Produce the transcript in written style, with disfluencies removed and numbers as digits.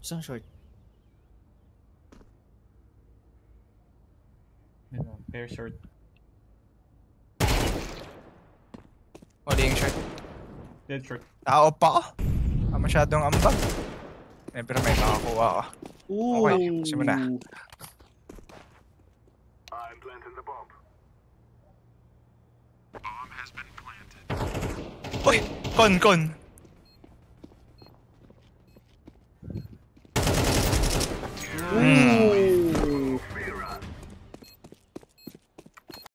Isang short. Very short. Huling short. Dead short. Tao pa ka. Masyadong ambag. Eh, pero may makakuha ka. Okay, kasi mo na. Uy! Con!